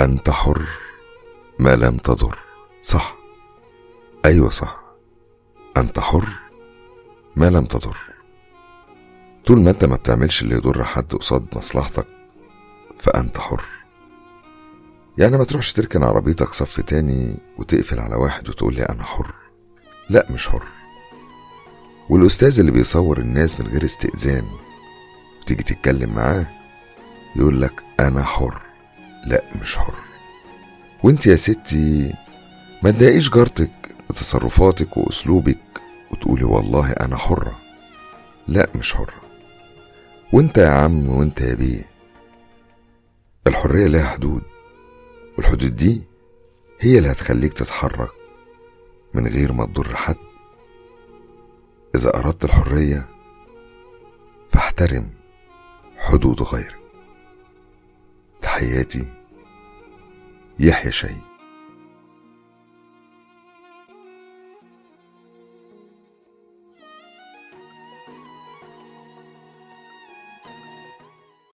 أنت حر ما لم تضر. صح، أيوة صح، أنت حر ما لم تضر. طول ما أنت ما بتعملش اللي يضر حد قصاد مصلحتك فأنت حر. يعني ما تروحش تركن عربيتك صف تاني وتقفل على واحد وتقول لي أنا حر. لا، مش حر. والأستاذ اللي بيصور الناس من غير استئذان وتيجي تتكلم معاه يقول لك أنا حر. لا، مش حر. وانت يا ستي ما تضايقيش جارتك بتصرفاتك وأسلوبك وتقولي والله أنا حرة. لا، مش حرة. وانت يا عم وانت يا بيه، الحرية لها حدود، والحدود دي هي اللي هتخليك تتحرك من غير ما تضر حد. إذا أردت الحرية فاحترم حدود غيرك. تحياتي، يحيى شاهين.